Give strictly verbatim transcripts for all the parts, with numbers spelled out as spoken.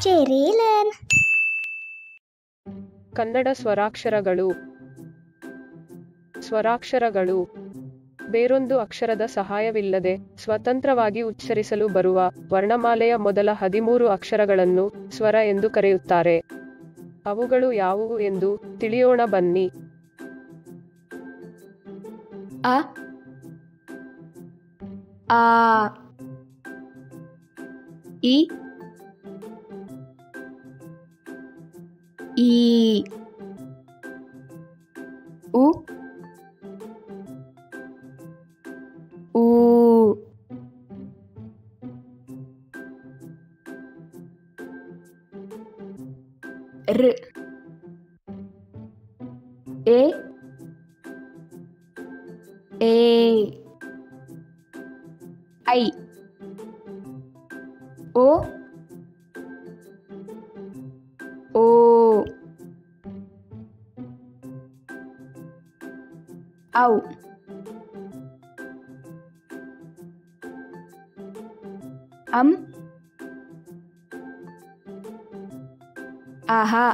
ಚೆರಿಲನ್. ಕನ್ನಡ ಸ್ವರಾಕ್ಷರಗಳು. ಸ್ವರಾಕ್ಷರಗಳು ಬೇರೊಂದು ಅಕ್ಷರದ ಸಹಾಯವಿಲ್ಲದೆ ಸ್ವತಂತ್ರವಾಗಿ ಉಚ್ಚರಿಸಲು ಬರುವ ವರ್ಣಮಾಲೆಯ ಮೊದಲ ಹದಿಮೂರು ಅಕ್ಷರಗಳನ್ನು ಸ್ವರ ಎಂದು ಕರೆಯುತ್ತಾರೆ. ಅವುಗಳು ಯಾವುವು ಎಂದು ತಿಳಿಯೋಣ ಬನ್ನಿ. ಅ ಆ ಇ ಈ ಉ ಊ ಋ ಎ ಎ ಐ ಓ ಓ ಔ ಅಂ ಆಹಾ.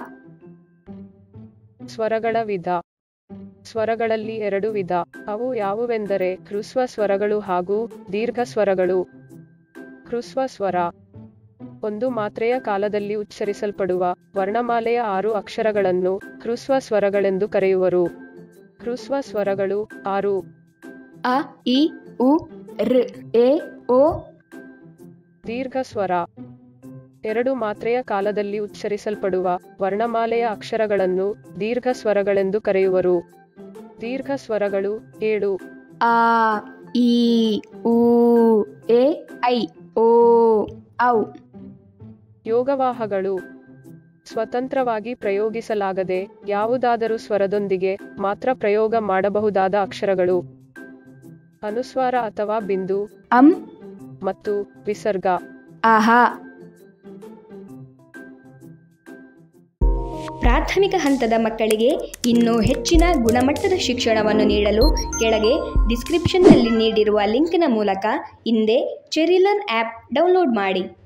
ಸ್ವರಗಳ ವಿಧ. ಸ್ವರಗಳಲ್ಲಿ ಎರಡು ವಿಧ. ಅವು ಯಾವುವೆಂದರೆ ಹ್ರಸ್ವ ಸ್ವರಗಳು ಹಾಗೂ ದೀರ್ಘ ಸ್ವರಗಳು. ಹ್ರಸ್ವ ಸ್ವರ ಒಂದು ಮಾತ್ರೆಯ ಕಾಲದಲ್ಲಿ ಉಚ್ಚರಿಸಲ್ಪಡುವ ವರ್ಣಮಾಲೆಯ ಆರು ಅಕ್ಷರಗಳನ್ನು ಹ್ರಸ್ವ ಸ್ವರಗಳೆಂದು ಕರೆಯುವರು. ಹ್ರಸ್ವ ಸ್ವರಗಳು ಆರು. ಅ ಇ ಉ ಋ ಎ ಓ. ದೀರ್ಘ ಸ್ವರ ಎರಡು ಮಾತ್ರೆಯ ಕಾಲದಲ್ಲಿ ಉಚ್ಚರಿಸಲ್ಪಡುವ ವರ್ಣಮಾಲೆಯ ಅಕ್ಷರಗಳನ್ನು ದೀರ್ಘ ಸ್ವರಗಳೆಂದು ಕರೆಯುವರು. ದೀರ್ಘ ಸ್ವರಗಳು ಏಳು. ಆ ಈ ಉ ಎ ಐ ಓ ಔ. ಯೋಗವಾಹಗಳು ಸ್ವತಂತ್ರವಾಗಿ ಪ್ರಯೋಗಿಸಲಾಗದೆ ಯಾವುದಾದರೂ ಸ್ವರದೊಂದಿಗೆ ಮಾತ್ರ ಪ್ರಯೋಗ ಮಾಡಬಹುದಾದ ಅಕ್ಷರಗಳು. ಅನುಸ್ವಾರ ಅಥವಾ ಬಿಂದು, ಅಂ ಮತ್ತು ವಿಸರ್ಗ. ಆಹಾ. ಪ್ರಾಥಮಿಕ ಹಂತದ ಮಕ್ಕಳಿಗೆ ಇನ್ನೂ ಹೆಚ್ಚಿನ ಗುಣಮಟ್ಟದ ಶಿಕ್ಷಣವನ್ನು ನೀಡಲು ಕೆಳಗೆ ಡಿಸ್ಕ್ರಿಪ್ಷನ್ನಲ್ಲಿ ನೀಡಿರುವ ಲಿಂಕಿನ ಮೂಲಕ ಹಿಂದೆ ಚೆರಿಲರ್ನ್ ಆ್ಯಪ್ ಡೌನ್ಲೋಡ್ ಮಾಡಿ.